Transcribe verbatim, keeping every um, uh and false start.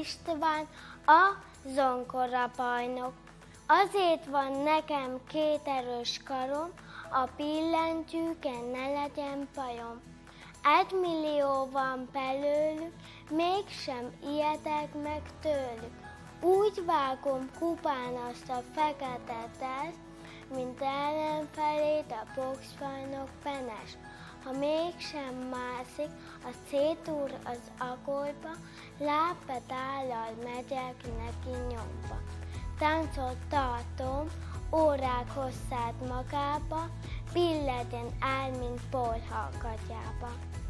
István, a zongora bajnok. Azért van nekem két erős karom, a billentyűken ne legyen bajom. Egy millió van belőlük, mégsem ijedek meg tőlük. Úgy vágom kupán azt a fekete teszt, mint ellenfelét a boxbajnok Benes. Ha mégsem mászik, a szétúr az agolyba, lábpedállal megyek neki nyomba. Táncot tartom, órák hosszát magába, billegyen el, mint bolha a gatyába.